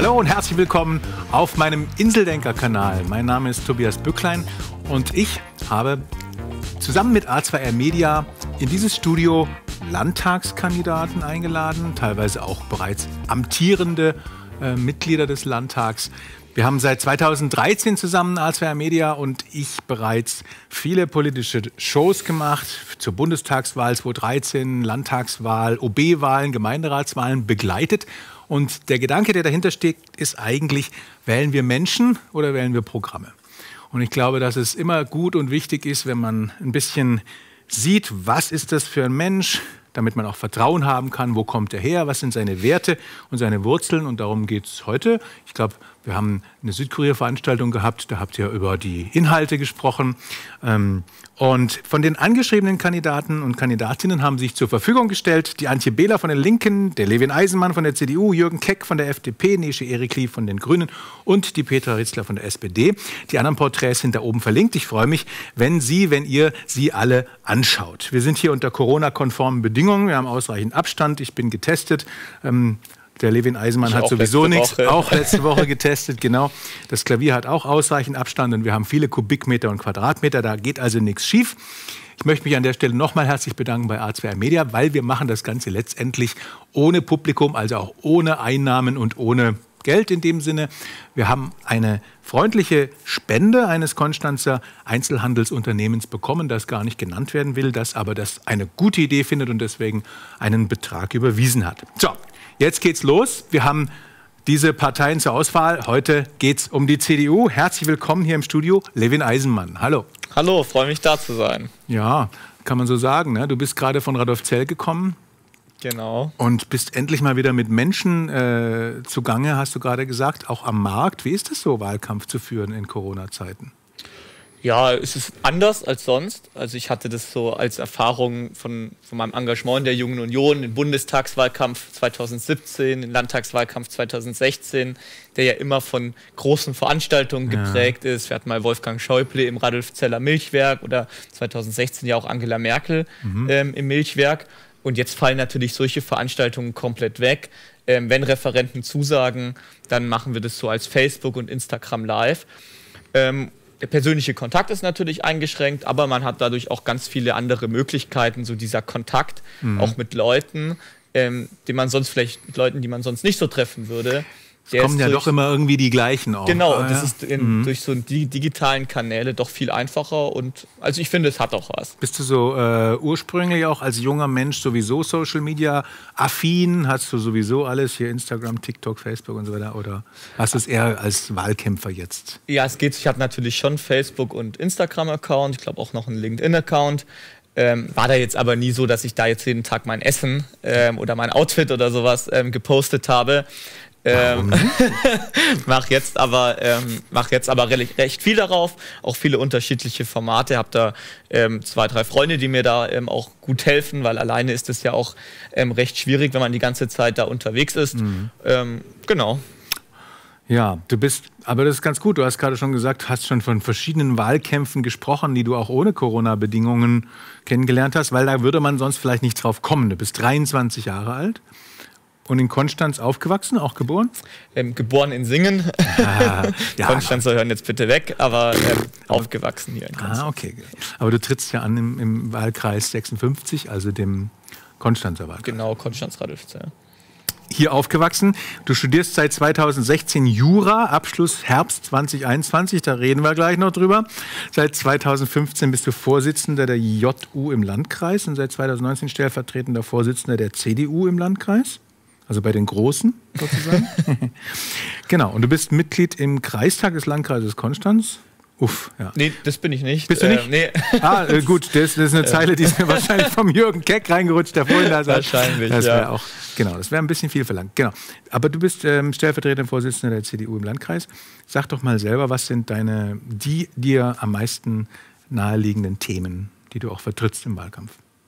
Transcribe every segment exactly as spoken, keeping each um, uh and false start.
Hallo und herzlich willkommen auf meinem Inseldenker-Kanal. Mein Name ist Tobias Bücklein und ich habe zusammen mit A zwei R Media in dieses Studio Landtagskandidaten eingeladen, teilweise auch bereits amtierende äh, Mitglieder des Landtags. Wir haben seit zweitausenddreizehn zusammen, A zwei R Media und ich, bereits viele politische Shows gemacht, zur Bundestagswahl zweitausenddreizehn, Landtagswahl, O B-Wahlen, Gemeinderatswahlen begleitet. Und der Gedanke, der dahinter steckt, ist eigentlich, wählen wir Menschen oder wählen wir Programme? Und ich glaube, dass es immer gut und wichtig ist, wenn man ein bisschen sieht, was ist das für ein Mensch, damit man auch Vertrauen haben kann, wo kommt er her, was sind seine Werte und seine Wurzeln. Und darum geht es heute. Ich glaube, wir haben eine Südkorea-Veranstaltung gehabt, da habt ihr über die Inhalte gesprochen. Und von den angeschriebenen Kandidaten und Kandidatinnen haben sich zur Verfügung gestellt die Antje Behler von den Linken, der Levin Eisenmann von der C D U, Jürgen Keck von der F D P, Nesche Erikli von den Grünen und die Petra Ritzler von der S P D. Die anderen Porträts sind da oben verlinkt. Ich freue mich, wenn Sie, wenn ihr sie alle anschaut. Wir sind hier unter Corona-konformen Bedingungen. Wir haben ausreichend Abstand. Ich bin getestet. Ähm, Der Levin Eisenmann ich hat sowieso nichts, auch letzte Woche getestet, genau. Das Klavier hat auch ausreichend Abstand und wir haben viele Kubikmeter und Quadratmeter, da geht also nichts schief. Ich möchte mich an der Stelle nochmal herzlich bedanken bei A zwei R Media, weil wir machen das Ganze letztendlich ohne Publikum, also auch ohne Einnahmen und ohne Geld in dem Sinne. Wir haben eine freundliche Spende eines Konstanzer Einzelhandelsunternehmens bekommen, das gar nicht genannt werden will, das aber das eine gute Idee findet und deswegen einen Betrag überwiesen hat. So. Jetzt geht's los. Wir haben diese Parteien zur Auswahl. Heute geht's um die C D U. Herzlich willkommen hier im Studio, Levin Eisenmann. Hallo. Hallo, freue mich da zu sein. Ja, kann man so sagen. Ne? Du bist gerade von Radolfzell gekommen. Genau. Und bist endlich mal wieder mit Menschen äh, zugange, hast du gerade gesagt, auch am Markt. Wie ist es so, Wahlkampf zu führen in Corona-Zeiten? Ja, es ist anders als sonst. Also ich hatte das so als Erfahrung von, von meinem Engagement in der Jungen Union, im Bundestagswahlkampf zweitausendsiebzehn, im Landtagswahlkampf zweitausendsechzehn, der ja immer von großen Veranstaltungen geprägt ja. ist. Wir hatten mal Wolfgang Schäuble im Radolfzeller Milchwerk oder zweitausendsechzehn ja auch Angela Merkel mhm. ähm, im Milchwerk. Und jetzt fallen natürlich solche Veranstaltungen komplett weg. Ähm, wenn Referenten zusagen, dann machen wir das so als Facebook und Instagram live. Ähm, Der persönliche Kontakt ist natürlich eingeschränkt, aber man hat dadurch auch ganz viele andere Möglichkeiten, so dieser Kontakt mhm. auch mit Leuten, ähm, die man sonst vielleicht, mit Leuten, die man sonst nicht so treffen würde. Es kommen ja doch immer irgendwie die gleichen auch. Genau, ah, das ja. ist in, mhm. durch so die digitalen Kanäle doch viel einfacher und also ich finde, es hat auch was. Bist du so äh, ursprünglich auch als junger Mensch sowieso Social Media affin? Hast du sowieso alles hier Instagram, TikTok, Facebook und so weiter? Oder hast du es eher als Wahlkämpfer jetzt? Ja, es geht. Ich habe natürlich schon Facebook- und Instagram-Account. Ich glaube auch noch einen LinkedIn-Account. Ähm, war da jetzt aber nie so, dass ich da jetzt jeden Tag mein Essen ähm, oder mein Outfit oder sowas ähm, gepostet habe. Ähm, mach jetzt aber ähm, mach jetzt aber re recht viel darauf, auch viele unterschiedliche Formate. Hab da ähm, zwei, drei Freunde, die mir da ähm, auch gut helfen, weil alleine ist es ja auch ähm, recht schwierig, wenn man die ganze Zeit da unterwegs ist. Mhm. Ähm, genau. Ja, du bist, aber das ist ganz gut. Du hast gerade schon gesagt, hast schon von verschiedenen Wahlkämpfen gesprochen, die du auch ohne Corona-Bedingungen kennengelernt hast, weil da würde man sonst vielleicht nicht drauf kommen. Du bist dreiundzwanzig Jahre alt. Und in Konstanz aufgewachsen, auch geboren? Ähm, geboren in Singen. Ah, ja, Konstanzer hören jetzt bitte weg, aber ähm, aufgewachsen hier in Konstanz. Ah, okay. Aber du trittst ja an im, im Wahlkreis sechsundfünfzig, also dem Konstanzer Wahlkreis. Genau, Konstanz-Radolfzell. Hier aufgewachsen. Du studierst seit zweitausendsechzehn Jura, Abschluss Herbst zweitausendeinundzwanzig, da reden wir gleich noch drüber. Seit zweitausendfünfzehn bist du Vorsitzender der J U im Landkreis und seit zweitausendneunzehn stellvertretender Vorsitzender der C D U im Landkreis. Also bei den Großen sozusagen. Genau, und du bist Mitglied im Kreistag des Landkreises Konstanz. Uff, ja. Nee, das bin ich nicht. Bist du nicht? Äh, nee. Ah, äh, gut, das, das ist eine Zeile, die ist mir wahrscheinlich vom Jürgen Keck reingerutscht, der vorhin da saß. Wahrscheinlich, das ja. Auch, genau, das wäre ein bisschen viel verlangt. Genau. Aber du bist ähm, stellvertretender Vorsitzender der C D U im Landkreis. Sag doch mal selber, was sind deine, die dir am meisten naheliegenden Themen, die du auch vertrittst im Wahlkampf?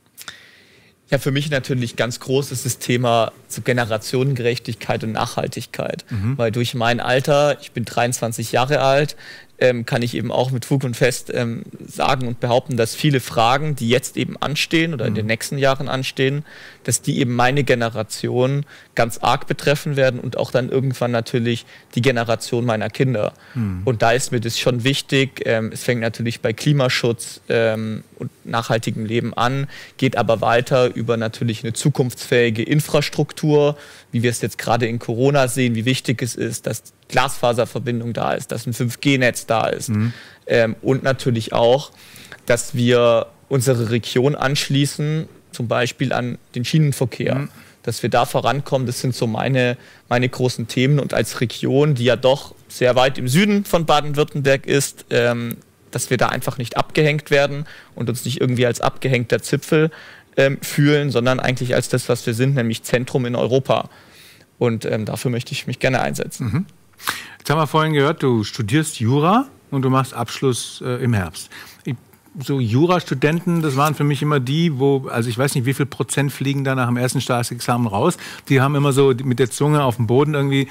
Ja, für mich natürlich ganz groß ist das Thema so Generationengerechtigkeit und Nachhaltigkeit. Mhm. Weil durch mein Alter, ich bin dreiundzwanzig Jahre alt, ähm, kann ich eben auch mit Fug und Fest ähm, sagen und behaupten, dass viele Fragen, die jetzt eben anstehen oder in den nächsten Jahren anstehen, dass die eben meine Generation ganz arg betreffen werden und auch dann irgendwann natürlich die Generation meiner Kinder. Mhm. Und da ist mir das schon wichtig. Ähm, es fängt natürlich bei Klimaschutz ähm, und nachhaltigem Leben an, geht aber weiter über natürlich eine zukunftsfähige Infrastruktur, wie wir es jetzt gerade in Corona sehen, wie wichtig es ist, dass Glasfaserverbindung da ist, dass ein fünf G Netz da ist. Mhm. Ähm, und natürlich auch, dass wir unsere Region anschließen, zum Beispiel an den Schienenverkehr. Mhm. Dass wir da vorankommen, das sind so meine, meine großen Themen. Und als Region, die ja doch sehr weit im Süden von Baden-Württemberg ist, ähm, dass wir da einfach nicht abgehängt werden und uns nicht irgendwie als abgehängter Zipfel ähm, fühlen, sondern eigentlich als das, was wir sind, nämlich Zentrum in Europa. Und ähm, dafür möchte ich mich gerne einsetzen. Mhm. Jetzt haben wir vorhin gehört, du studierst Jura und du machst Abschluss äh, im Herbst. Ich, so Jurastudenten, das waren für mich immer die, wo, also ich weiß nicht, wie viel Prozent fliegen da nach dem ersten Staatsexamen raus. Die haben immer so mit der Zunge auf dem Boden irgendwie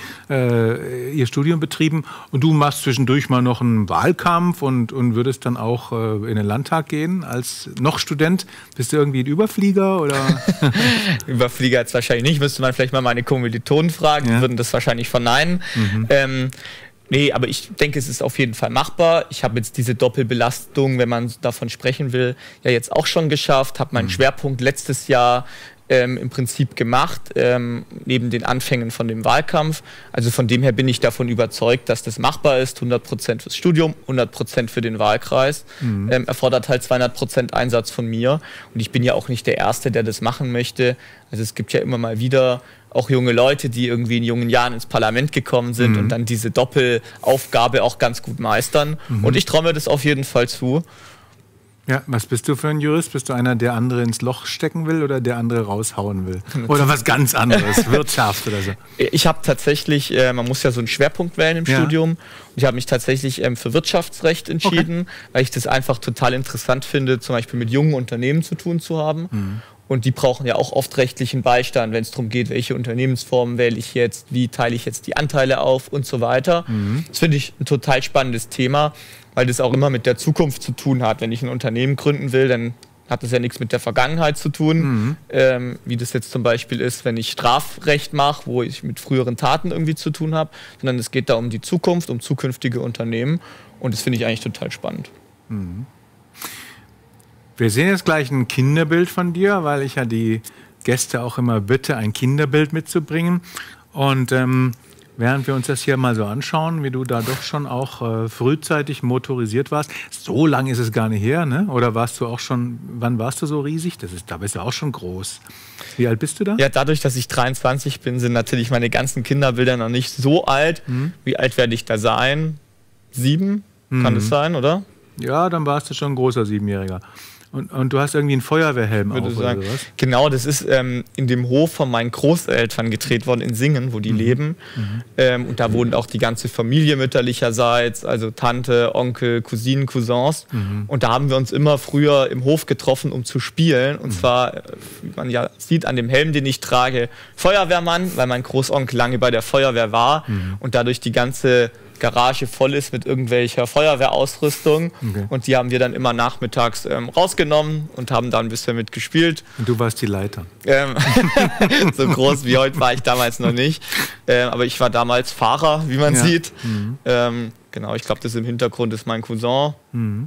äh, ihr Studium betrieben. Und du machst zwischendurch mal noch einen Wahlkampf und, und würdest dann auch äh, in den Landtag gehen als noch Student. Bist du irgendwie ein Überflieger oder? Überflieger jetzt wahrscheinlich nicht. Müsste man vielleicht mal meine Kommilitonen fragen. Ja. Die würden das wahrscheinlich verneinen. Mhm. Ähm, Nee, aber ich denke, es ist auf jeden Fall machbar. Ich habe jetzt diese Doppelbelastung, wenn man davon sprechen will, ja jetzt auch schon geschafft. Habe meinen mhm. Schwerpunkt letztes Jahr ähm, im Prinzip gemacht, ähm, neben den Anfängen von dem Wahlkampf. Also von dem her bin ich davon überzeugt, dass das machbar ist. hundert Prozent fürs Studium, hundert Prozent für den Wahlkreis. Mhm. Ähm, erfordert halt zweihundert Prozent Einsatz von mir. Und ich bin ja auch nicht der Erste, der das machen möchte. Also es gibt ja immer mal wieder auch junge Leute, die irgendwie in jungen Jahren ins Parlament gekommen sind mhm. und dann diese Doppelaufgabe auch ganz gut meistern. Mhm. Und ich traue mir das auf jeden Fall zu. Ja, was bist du für ein Jurist? Bist du einer, der andere ins Loch stecken will oder der andere raushauen will? Oder was ganz anderes, Wirtschaft oder so? Ich habe tatsächlich, äh, man muss ja so einen Schwerpunkt wählen im ja. Studium. Und ich habe mich tatsächlich ähm, für Wirtschaftsrecht entschieden, okay. weil ich das einfach total interessant finde, zum Beispiel mit jungen Unternehmen zu tun zu haben. Mhm. Und die brauchen ja auch oft rechtlichen Beistand, wenn es darum geht, welche Unternehmensformen wähle ich jetzt, wie teile ich jetzt die Anteile auf und so weiter. Mhm. Das finde ich ein total spannendes Thema, weil das auch immer mit der Zukunft zu tun hat. Wenn ich ein Unternehmen gründen will, dann hat das ja nichts mit der Vergangenheit zu tun, mhm. ähm, wie das jetzt zum Beispiel ist, wenn ich Strafrecht mache, wo ich mit früheren Taten irgendwie zu tun habe, sondern es geht da um die Zukunft, um zukünftige Unternehmen und das finde ich eigentlich total spannend. Mhm. Wir sehen jetzt gleich ein Kinderbild von dir, weil ich ja die Gäste auch immer bitte, ein Kinderbild mitzubringen. Und ähm, während wir uns das hier mal so anschauen, wie du da doch schon auch äh, frühzeitig motorisiert warst, so lange ist es gar nicht her, ne? Oder warst du auch schon, wann warst du so riesig? Das ist, da bist du auch schon groß. Wie alt bist du da? Ja, dadurch, dass ich dreiundzwanzig bin, sind natürlich meine ganzen Kinderbilder noch nicht so alt. Mhm. Wie alt werde ich da sein? Sieben? Mhm. Kann das sein, oder? Ja, dann warst du schon ein großer Siebenjähriger. Und, und du hast irgendwie einen Feuerwehrhelm auf, oder was? Genau, das ist ähm, in dem Hof von meinen Großeltern gedreht worden in Singen, wo die mhm. leben. Mhm. Ähm, und da wohnt auch die ganze Familie mütterlicherseits, also Tante, Onkel, Cousinen, Cousins. Mhm. Und da haben wir uns immer früher im Hof getroffen, um zu spielen. Und mhm. zwar, wie man ja sieht an dem Helm, den ich trage, Feuerwehrmann, weil mein Großonkel lange bei der Feuerwehr war mhm. und dadurch die ganze Garage voll ist mit irgendwelcher Feuerwehrausrüstung. Okay. Und die haben wir dann immer nachmittags ähm, rausgenommen und haben da ein bisschen mitgespielt. Und du warst die Leiter? Ähm, so groß wie heute war ich damals noch nicht. Ähm, aber ich war damals Fahrer, wie man ja. sieht. Mhm. Ähm, genau, ich glaube, das im Hintergrund ist mein Cousin. Mhm.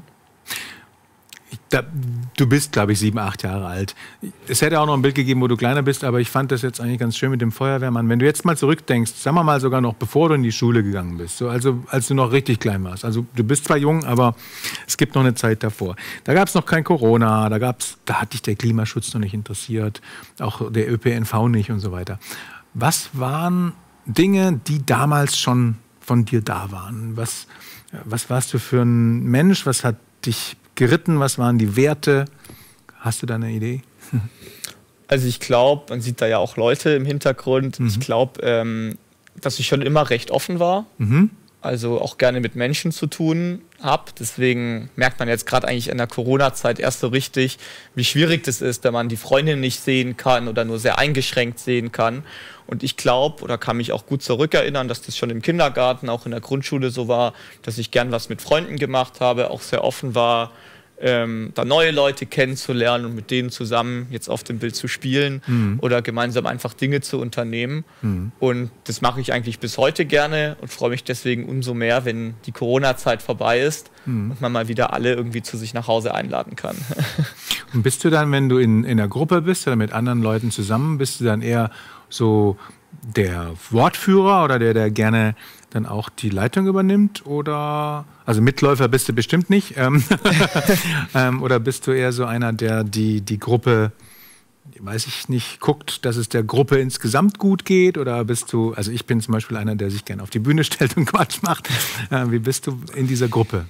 Da, du bist, glaube ich, sieben, acht Jahre alt. Es hätte auch noch ein Bild gegeben, wo du kleiner bist, aber ich fand das jetzt eigentlich ganz schön mit dem Feuerwehrmann. Wenn du jetzt mal zurückdenkst, sagen wir mal sogar noch, bevor du in die Schule gegangen bist, so also als du noch richtig klein warst. Also du bist zwar jung, aber es gibt noch eine Zeit davor. Da gab es noch kein Corona, da, gab's, da hat dich der Klimaschutz noch nicht interessiert, auch der Ö P N V nicht und so weiter. Was waren Dinge, die damals schon von dir da waren? Was, was warst du für ein Mensch? Was hat dich geritten? Was waren die Werte? Hast du da eine Idee? Also ich glaube, man sieht da ja auch Leute im Hintergrund. Mhm. Ich glaube, ähm, dass ich schon immer recht offen war. Mhm. also auch gerne mit Menschen zu tun habe. Deswegen merkt man jetzt gerade eigentlich in der Corona-Zeit erst so richtig, wie schwierig das ist, wenn man die Freundin nicht sehen kann oder nur sehr eingeschränkt sehen kann. Und ich glaube, oder kann mich auch gut zurückerinnern, dass das schon im Kindergarten, auch in der Grundschule so war, dass ich gern was mit Freunden gemacht habe, auch sehr offen war, ähm, da neue Leute kennenzulernen und mit denen zusammen jetzt auf dem Bild zu spielen mhm. oder gemeinsam einfach Dinge zu unternehmen. Mhm. Und das mache ich eigentlich bis heute gerne und freue mich deswegen umso mehr, wenn die Corona-Zeit vorbei ist mhm. und man mal wieder alle irgendwie zu sich nach Hause einladen kann. Und bist du dann, wenn du in, in einer Gruppe bist oder mit anderen Leuten zusammen, bist du dann eher so der Wortführer oder der, der gerne dann auch die Leitung übernimmt? Oder, also Mitläufer bist du bestimmt nicht. Ähm, ähm, oder bist du eher so einer, der die, die Gruppe, weiß ich nicht, guckt, dass es der Gruppe insgesamt gut geht? Oder bist du, also ich bin zum Beispiel einer, der sich gerne auf die Bühne stellt und Quatsch macht. Äh, wie bist du in dieser Gruppe?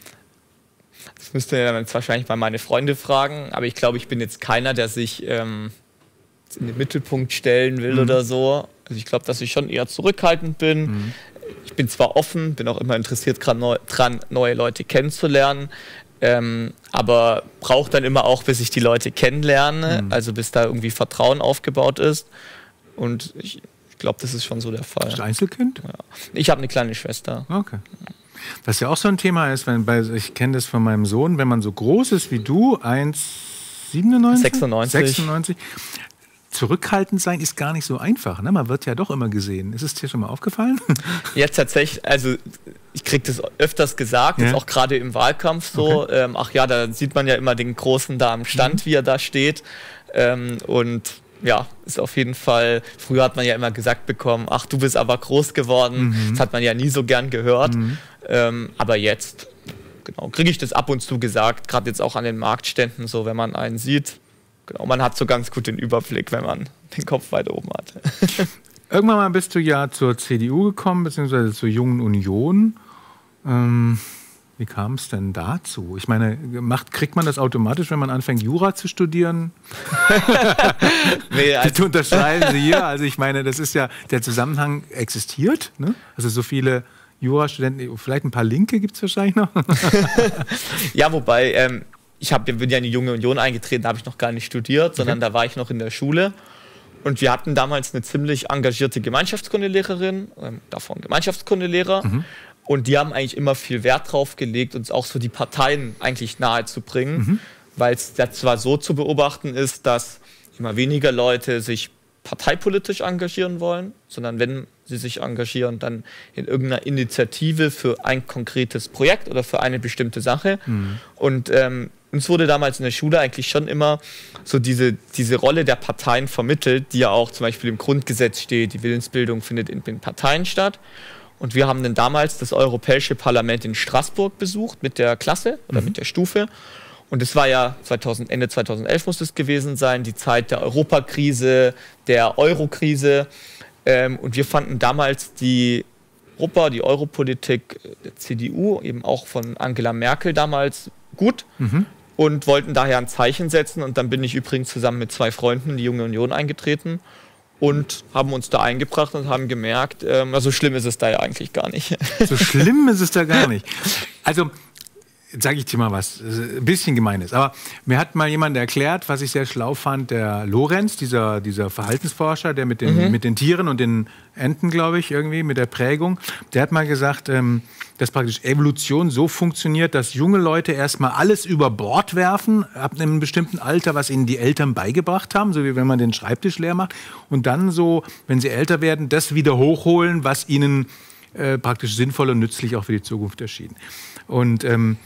Das müsst ihr jetzt wahrscheinlich mal meine Freunde fragen. Aber ich glaube, ich bin jetzt keiner, der sich ähm, in den Mittelpunkt stellen will mhm. oder so. Also ich glaube, dass ich schon eher zurückhaltend bin. Mhm. Ich bin zwar offen, bin auch immer interessiert gerade neu, dran, neue Leute kennenzulernen, ähm, aber brauche dann immer auch, bis ich die Leute kennenlerne, mhm. also bis da irgendwie Vertrauen aufgebaut ist. Und ich, ich glaube, das ist schon so der Fall. Bist du Einzelkind? Ja. Ich habe eine kleine Schwester. Okay. Was ja auch so ein Thema ist, wenn bei, ich kenne das von meinem Sohn, wenn man so groß ist wie du, eins Komma siebenundneunzig? sechsundneunzig. sechsundneunzig. Zurückhaltend sein ist gar nicht so einfach. Ne? Man wird ja doch immer gesehen. Ist es dir schon mal aufgefallen? Jetzt tatsächlich, also ich kriege das öfters gesagt, ja. Jetzt auch gerade im Wahlkampf so. Okay. Ähm, ach ja, da sieht man ja immer den Großen da am Stand, mhm. wie er da steht. Ähm, und ja, ist auf jeden Fall, früher hat man ja immer gesagt bekommen, ach, du bist aber groß geworden. Mhm. Das hat man ja nie so gern gehört. Mhm. Ähm, aber jetzt, genau, kriege ich das ab und zu gesagt, gerade jetzt auch an den Marktständen, so wenn man einen sieht. Genau, man hat so ganz gut den Überblick, wenn man den Kopf weit oben hat. Irgendwann mal bist du ja zur C D U gekommen, beziehungsweise zur Jungen Union. Ähm, wie kam es denn dazu? Ich meine, macht, kriegt man das automatisch, wenn man anfängt, Jura zu studieren? Nee, also das unterschreiben Sie hier. Also ich meine, das ist ja, der Zusammenhang existiert. Ne? Also so viele Jurastudenten, vielleicht ein paar Linke gibt es wahrscheinlich noch. Ja, wobei... Ähm, Ich hab, bin ja in die Junge Union eingetreten, da habe ich noch gar nicht studiert, sondern okay. Da war ich noch in der Schule. Und wir hatten damals eine ziemlich engagierte Gemeinschaftskundelehrerin, ähm, davon Gemeinschaftskundelehrer. Mhm. Und die haben eigentlich immer viel Wert drauf gelegt, uns auch so die Parteien eigentlich nahe zu bringen. Mhm. Weil es zwar so zu beobachten ist, dass immer weniger Leute sich parteipolitisch engagieren wollen, sondern wenn sie sich engagieren, dann in irgendeiner Initiative für ein konkretes Projekt oder für eine bestimmte Sache. Mhm. Und ähm, uns wurde damals in der Schule eigentlich schon immer so diese, diese Rolle der Parteien vermittelt, die ja auch zum Beispiel im Grundgesetz steht, die Willensbildung findet in den Parteien statt. Und wir haben dann damals das Europäische Parlament in Straßburg besucht mit der Klasse oder mhm. mit der Stufe. Und es war ja zweitausend, Ende zweitausendelf muss es gewesen sein, die Zeit der Europakrise, der Eurokrise. Ähm, und wir fanden damals die Europa, die Europolitik der C D U, eben auch von Angela Merkel damals gut mhm. und wollten daher ein Zeichen setzen. Und dann bin ich übrigens zusammen mit zwei Freunden in die Junge Union eingetreten und haben uns da eingebracht und haben gemerkt, ähm, so schlimm ist es da ja eigentlich gar nicht. So schlimm ist es da gar nicht. Also... Jetzt sage ich dir mal was, ein bisschen gemein ist. Aber mir hat mal jemand erklärt, was ich sehr schlau fand, der Lorenz, dieser, dieser Verhaltensforscher, der mit den, mhm. mit den Tieren und den Enten, glaube ich, irgendwie, mit der Prägung, der hat mal gesagt, ähm, dass praktisch Evolution so funktioniert, dass junge Leute erstmal alles über Bord werfen, ab einem bestimmten Alter, was ihnen die Eltern beigebracht haben, so wie wenn man den Schreibtisch leer macht, und dann so, wenn sie älter werden, das wieder hochholen, was ihnen äh, praktisch sinnvoll und nützlich auch für die Zukunft erschien. Und ähm,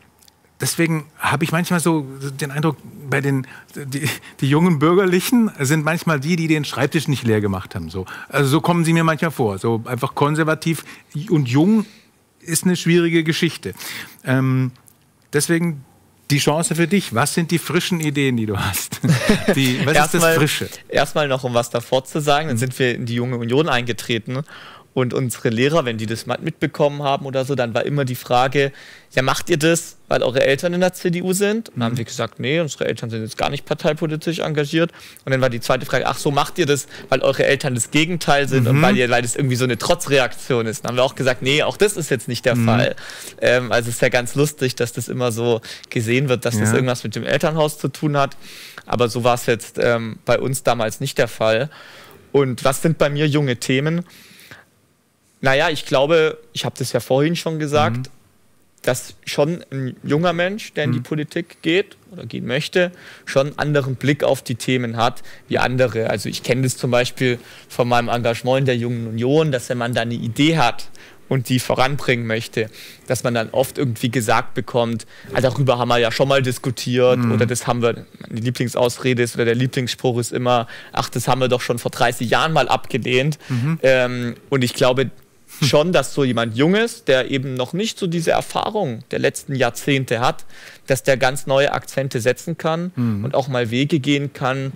deswegen habe ich manchmal so den Eindruck, bei den die, die jungen Bürgerlichen sind manchmal die, die den Schreibtisch nicht leer gemacht haben. So. Also so kommen sie mir manchmal vor. So einfach konservativ und jung ist eine schwierige Geschichte. Ähm, deswegen die Chance für dich. Was sind die frischen Ideen, die du hast? Die, was ist das Frische? Erstmal noch, um was davor zu sagen. Dann sind wir in die Junge Union eingetreten. Und unsere Lehrer, wenn die das mal mitbekommen haben oder so, dann war immer die Frage, ja, macht ihr das, weil eure Eltern in der C D U sind? Und dann haben wir gesagt, nee, unsere Eltern sind jetzt gar nicht parteipolitisch engagiert. Und dann war die zweite Frage, ach so, macht ihr das, weil eure Eltern das Gegenteil sind mhm. und weil ihr, weil das irgendwie so eine Trotzreaktion ist? Dann haben wir auch gesagt, nee, auch das ist jetzt nicht der mhm. Fall. Ähm, also es ist ja ganz lustig, dass das immer so gesehen wird, dass ja. das irgendwas mit dem Elternhaus zu tun hat. Aber so war es jetzt ähm, bei uns damals nicht der Fall. Und was sind bei mir junge Themen? Naja, ich glaube, ich habe das ja vorhin schon gesagt, mhm. dass schon ein junger Mensch, der in die mhm. Politik geht oder gehen möchte, schon einen anderen Blick auf die Themen hat wie andere. Also ich kenne das zum Beispiel von meinem Engagement in der Jungen Union, dass wenn man da eine Idee hat und die voranbringen möchte, dass man dann oft irgendwie gesagt bekommt, ah, darüber haben wir ja schon mal diskutiert mhm. oder das haben wir, meine Lieblingsausrede ist oder der Lieblingsspruch ist immer, ach, das haben wir doch schon vor dreißig Jahren mal abgelehnt. Mhm. Ähm, und ich glaube, schon, dass so jemand Junges, der eben noch nicht so diese Erfahrung der letzten Jahrzehnte hat, dass der ganz neue Akzente setzen kann mhm. und auch mal Wege gehen kann,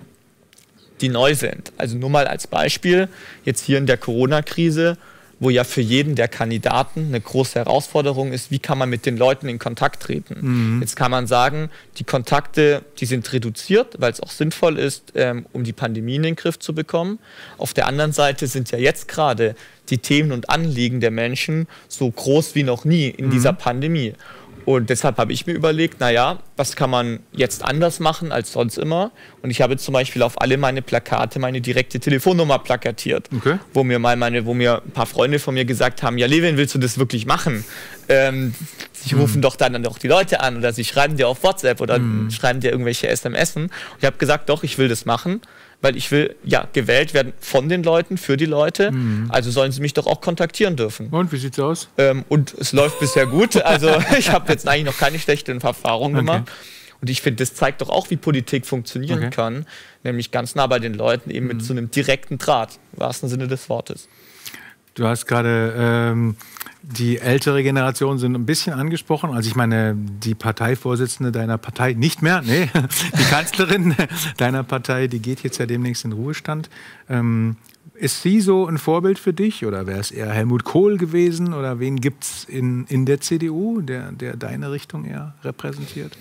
die neu sind. Also nur mal als Beispiel, jetzt hier in der Corona-Krise, wo ja für jeden der Kandidaten eine große Herausforderung ist, wie kann man mit den Leuten in Kontakt treten. Mhm. Jetzt kann man sagen, die Kontakte, die sind reduziert, weil es auch sinnvoll ist, ähm, um die Pandemie in den Griff zu bekommen. Auf der anderen Seite sind ja jetzt gerade die Themen und Anliegen der Menschen so groß wie noch nie in mhm. dieser Pandemie. Und deshalb habe ich mir überlegt, naja, was kann man jetzt anders machen als sonst immer? Und ich habe zum Beispiel auf alle meine Plakate meine direkte Telefonnummer plakatiert, okay. wo mir mal meine, wo mir ein paar Freunde von mir gesagt haben, ja Levin, willst du das wirklich machen? Ähm, sie rufen hm. doch dann doch die Leute an oder sie schreiben dir auf WhatsApp oder hm. schreiben dir irgendwelche S M S. Und ich habe gesagt, doch, ich will das machen. Weil ich will ja gewählt werden von den Leuten, für die Leute. Mhm. Also sollen sie mich doch auch kontaktieren dürfen. Und wie sieht's aus? Ähm, und es läuft bisher gut. Also ich habe jetzt eigentlich noch keine schlechten Erfahrungen okay. gemacht. Und ich finde, das zeigt doch auch, wie Politik funktionieren okay. kann. Nämlich ganz nah bei den Leuten, eben mhm. mit so einem direkten Draht, im wahrsten Sinne des Wortes. Du hast gerade ähm, die ältere Generation sind ein bisschen angesprochen. Also ich meine, die Parteivorsitzende deiner Partei, nicht mehr, nee, die Kanzlerin deiner Partei, die geht jetzt ja demnächst in Ruhestand. Ähm, ist sie so ein Vorbild für dich oder wäre es eher Helmut Kohl gewesen oder wen gibt es in, in der C D U, der, der deine Richtung eher repräsentiert?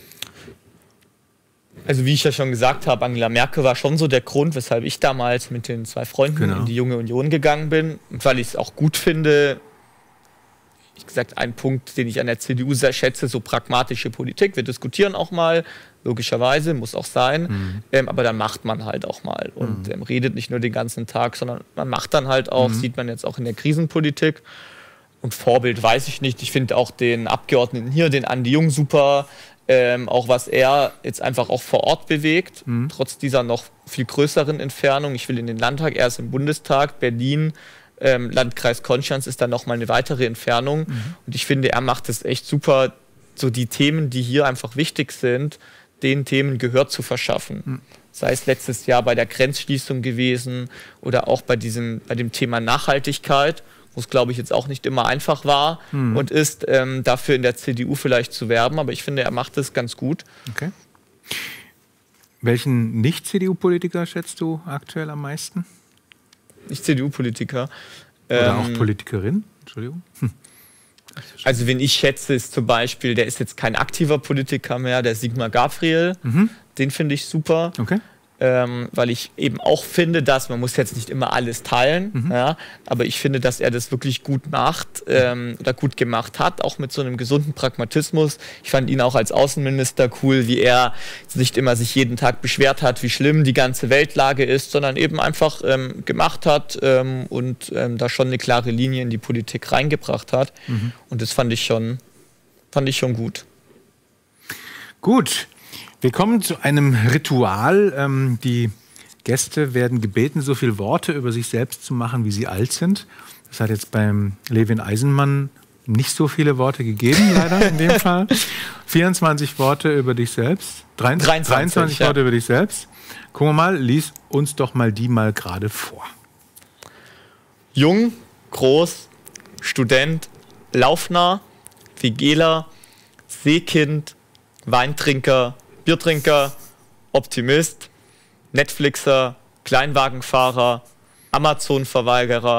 Also wie ich ja schon gesagt habe, Angela Merkel war schon so der Grund, weshalb ich damals mit den zwei Freunden genau. in die Junge Union gegangen bin. Und weil ich es auch gut finde, wie gesagt, ein Punkt, den ich an der C D U sehr schätze, so pragmatische Politik. Wir diskutieren auch mal, logischerweise, muss auch sein. Mhm. Ähm, aber dann macht man halt auch mal und mhm. ähm, redet nicht nur den ganzen Tag, sondern man macht dann halt auch, mhm. sieht man jetzt auch in der Krisenpolitik. Und Vorbild weiß ich nicht. Ich finde auch den Abgeordneten hier, den Andi Jung, super. Ähm, auch was er jetzt einfach auch vor Ort bewegt, mhm. trotz dieser noch viel größeren Entfernung. Ich will in den Landtag, er ist im Bundestag, Berlin, ähm, Landkreis Konstanz ist dann nochmal eine weitere Entfernung. Mhm. Und ich finde, er macht es echt super, so die Themen, die hier einfach wichtig sind, den Themen Gehör zu verschaffen. Mhm. Sei es letztes Jahr bei der Grenzschließung gewesen oder auch bei, diesem, bei dem Thema Nachhaltigkeit, wo es, glaube ich, jetzt auch nicht immer einfach war hm. und ist, ähm, dafür in der C D U vielleicht zu werben. Aber ich finde, er macht es ganz gut. Okay. Welchen Nicht-C D U-Politiker schätzt du aktuell am meisten? Nicht-C D U-Politiker. Oder ähm, auch Politikerin? Entschuldigung. Hm. Also wen ich schätze, ist zum Beispiel, der ist jetzt kein aktiver Politiker mehr, der Sigmar Gabriel. Mhm. Den finde ich super. Okay. Ähm, weil ich eben auch finde, dass man muss jetzt nicht immer alles teilen, mhm. ja, aber ich finde, dass er das wirklich gut macht ähm, oder gut gemacht hat, auch mit so einem gesunden Pragmatismus. Ich fand ihn auch als Außenminister cool, wie er nicht immer sich jeden Tag beschwert hat, wie schlimm die ganze Weltlage ist, sondern eben einfach ähm, gemacht hat ähm, und ähm, da schon eine klare Linie in die Politik reingebracht hat. Mhm. Und das fand ich schon, fand ich schon gut. Gut. Wir kommen zu einem Ritual. Ähm, die Gäste werden gebeten, so viele Worte über sich selbst zu machen, wie sie alt sind. Das hat jetzt beim Levin Eisenmann nicht so viele Worte gegeben, leider in dem Fall. vierundzwanzig Worte über dich selbst. dreiundzwanzig, dreiundzwanzig ja. Worte über dich selbst. Gucken wir mal, lies uns doch mal die mal gerade vor. Jung, groß, Student, Laufnah, WGler, Seekind, Weintrinker, Biertrinker, Optimist, Netflixer, Kleinwagenfahrer, Amazon-Verweigerer,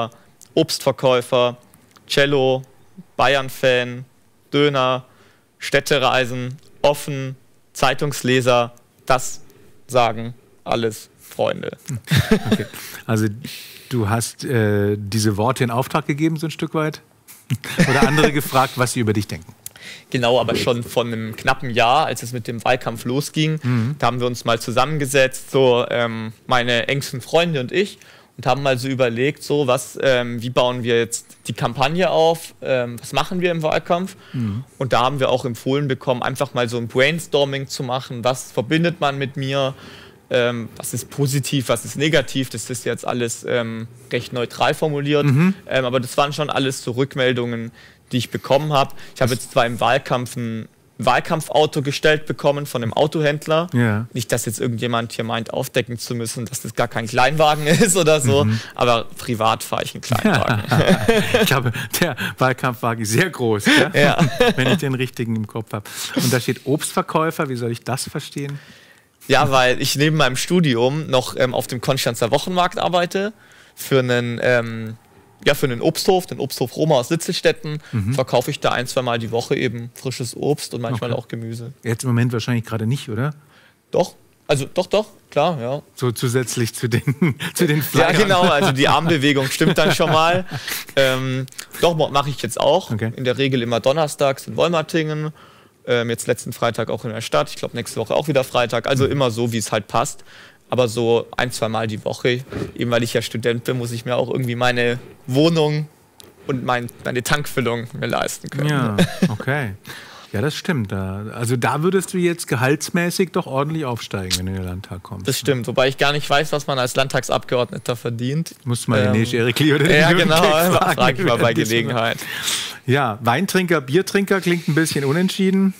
Obstverkäufer, Cello, Bayern-Fan, Döner, Städtereisen, offen, Zeitungsleser, das sagen alles Freunde. Okay. Also du hast äh, diese Worte in Auftrag gegeben, so ein Stück weit? Oder andere gefragt, was sie über dich denken? Genau, aber schon von einem knappen Jahr, als es mit dem Wahlkampf losging, mhm. da haben wir uns mal zusammengesetzt, so ähm, meine engsten Freunde und ich, und haben mal so überlegt, so was, ähm, wie bauen wir jetzt die Kampagne auf, ähm, was machen wir im Wahlkampf? Mhm. Und da haben wir auch empfohlen bekommen, einfach mal so ein Brainstorming zu machen, was verbindet man mit mir, ähm, was ist positiv, was ist negativ, das ist jetzt alles ähm, recht neutral formuliert, mhm. ähm, aber das waren schon alles so Rückmeldungen, die ich bekommen habe. Ich habe jetzt zwar im Wahlkampf ein Wahlkampfauto gestellt bekommen von einem Autohändler. Ja. Nicht, dass jetzt irgendjemand hier meint, aufdecken zu müssen, dass das gar kein Kleinwagen ist oder so, mhm. aber privat fahre ich einen Kleinwagen. Ich glaube, der Wahlkampfwagen ist sehr groß, ja? Ja. Wenn ich den richtigen im Kopf habe. Und da steht Obstverkäufer, wie soll ich das verstehen? Ja, weil ich neben meinem Studium noch ähm, auf dem Konstanzer Wochenmarkt arbeite, für einen... Ähm, Ja, für einen Obsthof, den Obsthof Roma aus Litzelstetten, mhm. verkaufe ich da ein, zwei Mal die Woche eben frisches Obst und manchmal okay. auch Gemüse. Jetzt im Moment wahrscheinlich gerade nicht, oder? Doch, also doch, doch, klar, ja. So zusätzlich zu den, zu den Flyern. Ja, genau, also die Armbewegung stimmt dann schon mal. Ähm, doch, mache ich jetzt auch. Okay. In der Regel immer donnerstags in Wolmertingen. Ähm, jetzt letzten Freitag auch in der Stadt. Ich glaube, nächste Woche auch wieder Freitag. Also mhm. immer so, wie es halt passt. Aber so ein, zwei Mal die Woche, eben weil ich ja Student bin, muss ich mir auch irgendwie meine Wohnung und mein, meine Tankfüllung mir leisten können. Ja, okay. Ja, das stimmt. Also da würdest du jetzt gehaltsmäßig doch ordentlich aufsteigen, wenn du in den Landtag kommst. Das stimmt, wobei ich gar nicht weiß, was man als Landtagsabgeordneter verdient. Musst du mal ähm, den Erikli oder den Ja, genau, frage ich mal bei Gelegenheit. Ja, Weintrinker, Biertrinker klingt ein bisschen unentschieden.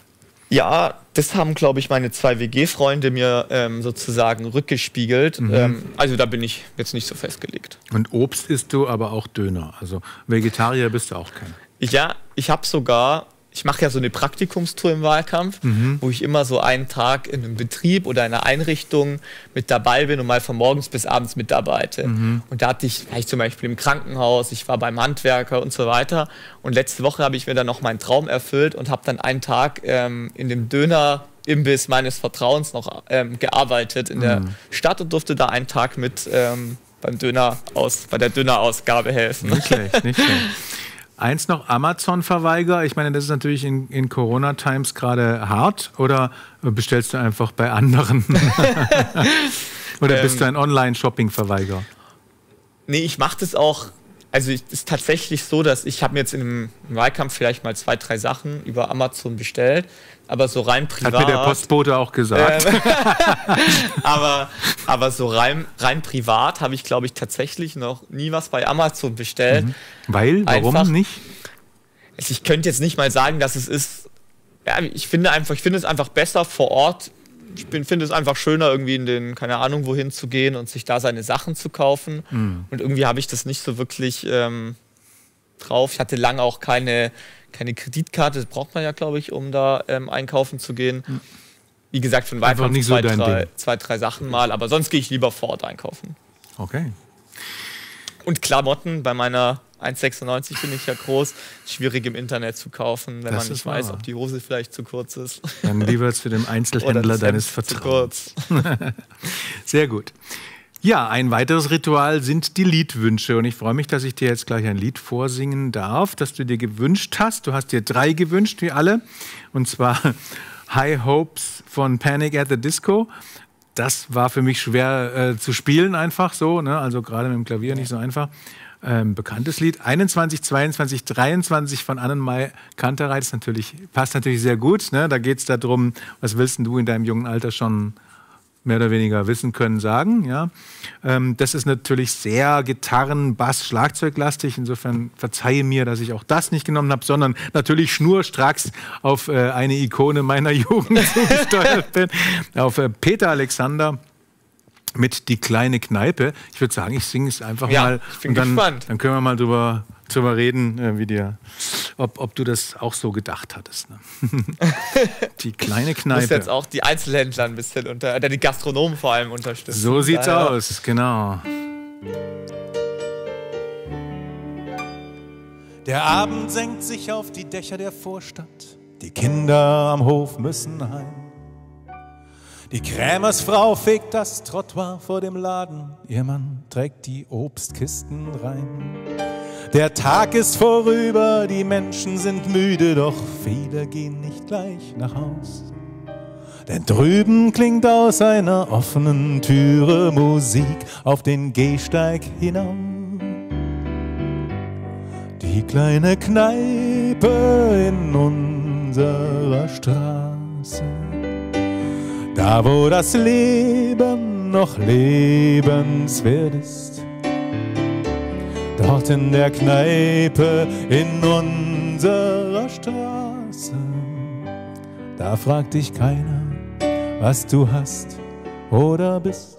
Ja, das haben, glaube ich, meine zwei W G-Freunde mir ähm, sozusagen rückgespiegelt. Mhm. Ähm, also da bin ich jetzt nicht so festgelegt. Und Obst isst du, aber auch Döner. Also Vegetarier bist du auch kein. Ja, ich habe sogar, ich mache ja so eine Praktikumstour im Wahlkampf, mhm. wo ich immer so einen Tag in einem Betrieb oder einer Einrichtung mit dabei bin und mal von morgens bis abends mitarbeite. Mhm. Und da hatte ich, war ich zum Beispiel im Krankenhaus, ich war beim Handwerker und so weiter. Und letzte Woche habe ich mir dann noch meinen Traum erfüllt und habe dann einen Tag ähm, in dem Döner-Imbiss meines Vertrauens noch ähm, gearbeitet in mhm. der Stadt und durfte da einen Tag mit ähm, beim Döner aus, bei der Dönerausgabe helfen. Nicht schlecht, nicht schlecht. Eins noch, Amazon-Verweiger. Ich meine, das ist natürlich in, in Corona-Times gerade hart. Oder bestellst du einfach bei anderen? Oder bist ähm, du ein Online-Shopping-Verweiger? Nee, ich mache das auch. Also es ist tatsächlich so, dass ich habe mir jetzt im Wahlkampf vielleicht mal zwei, drei Sachen über Amazon bestellt, aber so rein privat... Hat mir der Postbote auch gesagt. Ähm, aber, aber so rein, rein privat habe ich, glaube ich, tatsächlich noch nie was bei Amazon bestellt. Mhm. Weil? Warum einfach, nicht? Also ich könnte jetzt nicht mal sagen, dass es ist... Ja, ich finde einfach, ich finde es einfach besser vor Ort. Ich bin, finde es einfach schöner, irgendwie in den, keine Ahnung, wohin zu gehen und sich da seine Sachen zu kaufen. Mhm. Und irgendwie habe ich das nicht so wirklich ähm, drauf. Ich hatte lange auch keine, keine Kreditkarte. Das braucht man ja, glaube ich, um da ähm, einkaufen zu gehen. Mhm. Wie gesagt, für den Wahlkampf so zwei, drei, zwei, drei Sachen mal. Aber sonst gehe ich lieber vor Ort einkaufen. Okay. Und Klamotten bei meiner eins Komma sechsundneunzig bin ich ja groß. Schwierig im Internet zu kaufen, wenn das man nicht weiß, wahr. ob die Hose vielleicht zu kurz ist. Dann lieber zu dem Einzelhändler deines Vertrauens. Zu kurz. Sehr gut. Ja, ein weiteres Ritual sind die Liedwünsche. Und ich freue mich, dass ich dir jetzt gleich ein Lied vorsingen darf, das du dir gewünscht hast. Du hast dir drei gewünscht, wie alle. Und zwar High Hopes von Panic at the Disco. Das war für mich schwer äh, zu spielen, einfach so. Ne? Also gerade mit dem Klavier nicht so einfach. Ähm, bekanntes Lied. einundzwanzig, zweiundzwanzig, dreiundzwanzig von Annenmai Kantereit. Das natürlich, passt natürlich sehr gut. Ne? Da geht es darum, was willst du in deinem jungen Alter schon mehr oder weniger wissen können, sagen. Ja? Ähm, das ist natürlich sehr Gitarren-, Bass-, Schlagzeuglastig. Insofern verzeihe mir, dass ich auch das nicht genommen habe, sondern natürlich schnurstracks auf äh, eine Ikone meiner Jugend zugesteuert bin. Auf äh, Peter Alexander mit Die kleine Kneipe. Ich würde sagen, ich singe es einfach ja, mal. Ich bin und dann, gespannt. Dann können wir mal drüber, drüber reden, äh, wie dir, ob, ob du das auch so gedacht hattest. Ne? Die kleine Kneipe. Du musst jetzt auch die Einzelhändler ein bisschen unter, oder die Gastronomen vor allem unterstützen. So sieht's Daher. aus, genau. Der Abend senkt sich auf die Dächer der Vorstadt. Die Kinder am Hof müssen heim. Die Krämersfrau fegt das Trottoir vor dem Laden. Ihr Mann trägt die Obstkisten rein. Der Tag ist vorüber, die Menschen sind müde, doch viele gehen nicht gleich nach Haus. Denn drüben klingt aus einer offenen Türe Musik auf den Gehsteig hinauf. Die kleine Kneipe in unserer Straße, da wo das Leben noch lebenswert ist. Dort in der Kneipe in unserer Straße, da fragt dich keiner, was du hast oder bist.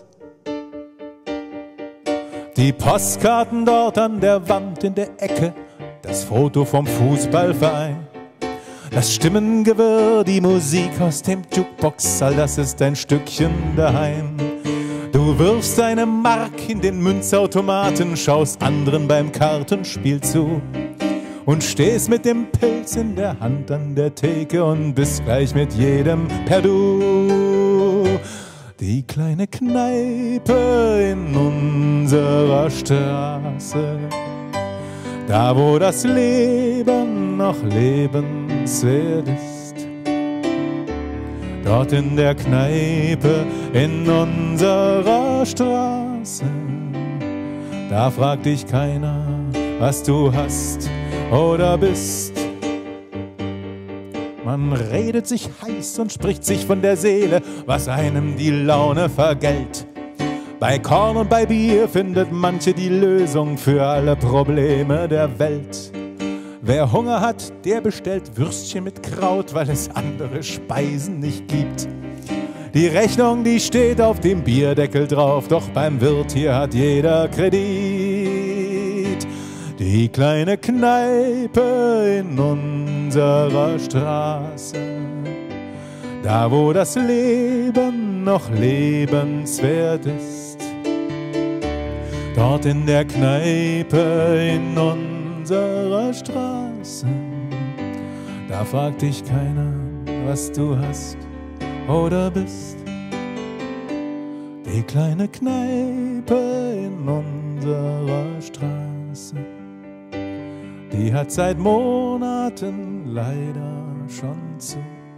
Die Postkarten dort an der Wand in der Ecke, das Foto vom Fußballverein, das Stimmengewirr, die Musik aus dem Jukebox, all das ist ein Stückchen daheim. Du wirfst eine Mark in den Münzautomaten, schaust anderen beim Kartenspiel zu und stehst mit dem Pilz in der Hand an der Theke und bist gleich mit jedem per Du. Die kleine Kneipe in unserer Straße, da wo das Leben noch lebenswert ist. Dort in der Kneipe in unserer Straße, da fragt dich keiner, was du hast oder bist. Man redet sich heiß und spricht sich von der Seele, was einem die Laune vergällt. Bei Korn und bei Bier findet manche die Lösung für alle Probleme der Welt. Wer Hunger hat, der bestellt Würstchen mit Kraut, weil es andere Speisen nicht gibt. Die Rechnung, die steht auf dem Bierdeckel drauf, doch beim Wirt hier hat jeder Kredit. Die kleine Kneipe in unserer Straße, da wo das Leben noch lebenswert ist. Dort in der Kneipe in unserer Straße, da fragt dich keiner, was du hast oder bist. Die kleine Kneipe in unserer Straße, die hat seit Monaten leider schon zu.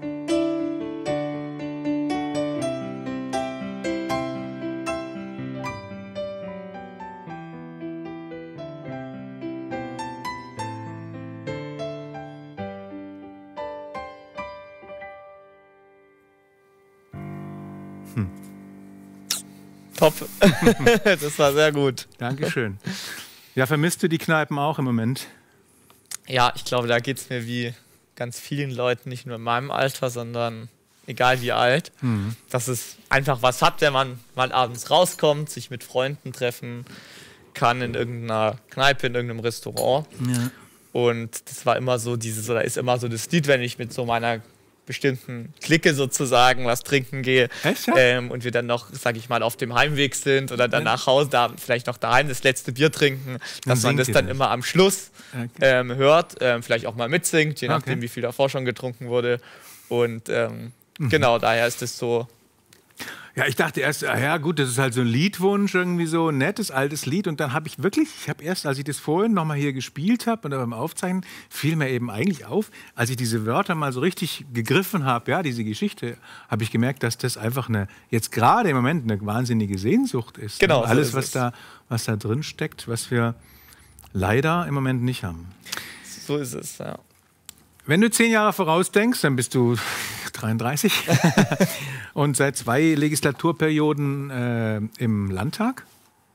Hm. Top. Das war sehr gut. Dankeschön. Ja, vermisst du die Kneipen auch im Moment? Ja, ich glaube, da geht es mir wie ganz vielen Leuten, nicht nur in meinem Alter, sondern egal wie alt, mhm. dass es einfach was hat, wenn man mal abends rauskommt, sich mit Freunden treffen kann in irgendeiner Kneipe, in irgendeinem Restaurant. Ja. Und das war immer so dieses, oder ist immer so das Lied, wenn ich mit so meiner bestimmten Clique sozusagen was trinken gehe. Echt, ja? ähm, und wir dann noch, sag ich mal, auf dem Heimweg sind oder dann nach Hause, da vielleicht noch daheim das letzte Bier trinken, dass man das dann immer am Schluss okay. ähm, hört, ähm, vielleicht auch mal mitsingt, je nachdem, okay. wie viel davor schon getrunken wurde. Und ähm, mhm. genau, daher ist es so. Ja, ich dachte erst, ja gut, das ist halt so ein Liedwunsch, irgendwie so ein nettes, altes Lied. Und dann habe ich wirklich, ich habe erst, als ich das vorhin nochmal hier gespielt habe und beim Aufzeichnen, fiel mir eben eigentlich auf, als ich diese Wörter mal so richtig gegriffen habe, ja, diese Geschichte, habe ich gemerkt, dass das einfach eine, jetzt gerade im Moment eine wahnsinnige Sehnsucht ist. Genau. Ne? Alles, so was da, was da drin steckt, was wir leider im Moment nicht haben. So ist es, ja. Wenn du zehn Jahre vorausdenkst, dann bist du dreiunddreißig und seit zwei Legislaturperioden äh, im Landtag.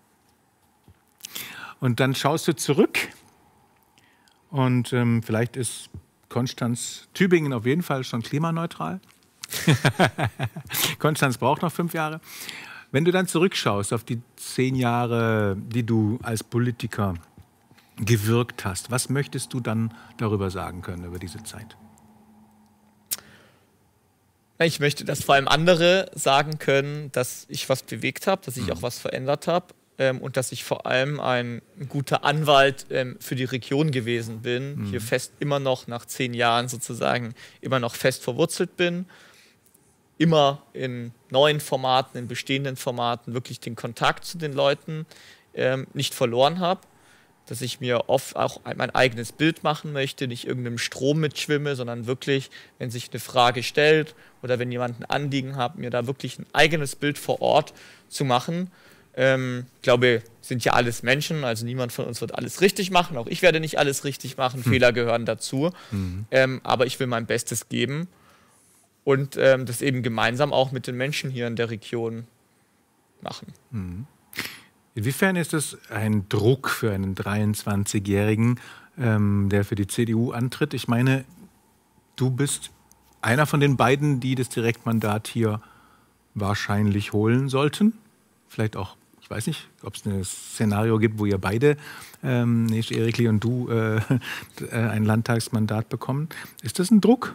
Und dann schaust du zurück und ähm, vielleicht ist Konstanz Tübingen auf jeden Fall schon klimaneutral. Konstanz braucht noch fünf Jahre. Wenn du dann zurückschaust auf die zehn Jahre, die du als Politiker gewirkt hast, was möchtest du dann darüber sagen können, über diese Zeit? Ich möchte, dass vor allem andere sagen können, dass ich was bewegt habe, dass ich mhm. auch was verändert habe. ähm, und dass ich vor allem ein guter Anwalt ähm, für die Region gewesen bin, mhm. hier fest immer noch nach zehn Jahren sozusagen immer noch fest verwurzelt bin, immer in neuen Formaten, in bestehenden Formaten wirklich den Kontakt zu den Leuten ähm, nicht verloren habe, dass ich mir oft auch mein eigenes Bild machen möchte, nicht irgendeinem Strom mitschwimme, sondern wirklich, wenn sich eine Frage stellt oder wenn jemand ein Anliegen hat, mir da wirklich ein eigenes Bild vor Ort zu machen. Ähm, ich glaube, sind ja alles Menschen, also niemand von uns wird alles richtig machen, auch ich werde nicht alles richtig machen, hm. Fehler gehören dazu, mhm. ähm, aber ich will mein Bestes geben und ähm, das eben gemeinsam auch mit den Menschen hier in der Region machen. Mhm. Inwiefern ist es ein Druck für einen dreiundzwanzigjährigen, ähm, der für die C D U antritt? Ich meine, du bist einer von den beiden, die das Direktmandat hier wahrscheinlich holen sollten. Vielleicht auch, ich weiß nicht, ob es ein Szenario gibt, wo ihr beide, ähm, Neesh Erikli und du, äh, ein Landtagsmandat bekommen. Ist das ein Druck?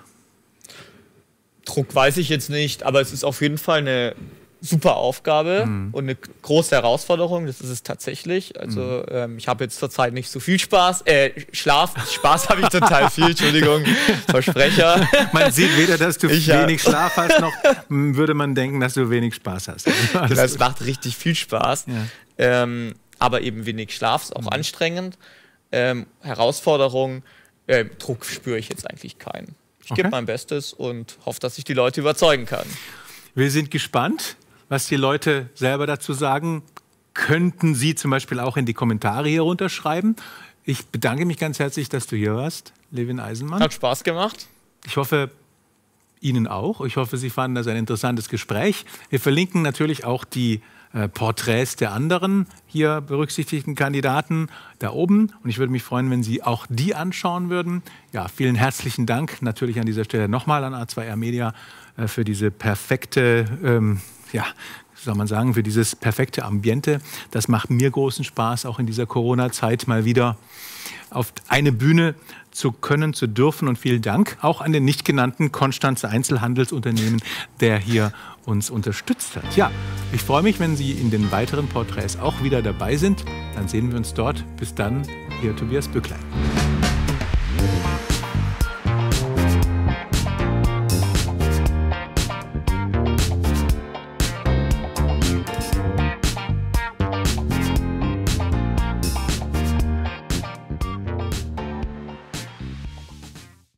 Druck weiß ich jetzt nicht, aber es ist auf jeden Fall eine super Aufgabe mhm. und eine große Herausforderung, das ist es tatsächlich. Also mhm. ähm, ich habe jetzt zurzeit nicht so viel Spaß, äh, Schlaf, Spaß habe ich total viel, Entschuldigung, Versprecher. Man sieht weder, dass du ich, wenig ja. Schlaf hast, noch würde man denken, dass du wenig Spaß hast. Also das macht richtig viel Spaß, ja. ähm, aber eben wenig Schlaf, ist auch mhm. anstrengend. Ähm, Herausforderung, äh, Druck spüre ich jetzt eigentlich keinen. Ich okay. gebe mein Bestes und hoffe, dass ich die Leute überzeugen kann. Wir sind gespannt, was die Leute selber dazu sagen. Könnten Sie zum Beispiel auch in die Kommentare hier runterschreiben. Ich bedanke mich ganz herzlich, dass du hier warst, Levin Eisenmann. Hat Spaß gemacht. Ich hoffe, Ihnen auch. Ich hoffe, Sie fanden das ein interessantes Gespräch. Wir verlinken natürlich auch die äh, Porträts der anderen hier berücksichtigten Kandidaten da oben. Und ich würde mich freuen, wenn Sie auch die anschauen würden. Ja, vielen herzlichen Dank natürlich an dieser Stelle nochmal an A zwei R Media äh, für diese perfekte, ähm, ja, soll man sagen, für dieses perfekte Ambiente. Das macht mir großen Spaß, auch in dieser Corona-Zeit mal wieder auf eine Bühne zu können, zu dürfen. Und vielen Dank auch an den nicht genannten Konstanzer Einzelhandelsunternehmen, der hier uns unterstützt hat. Ja, ich freue mich, wenn Sie in den weiteren Porträts auch wieder dabei sind. Dann sehen wir uns dort. Bis dann, Ihr Tobias Bücklein.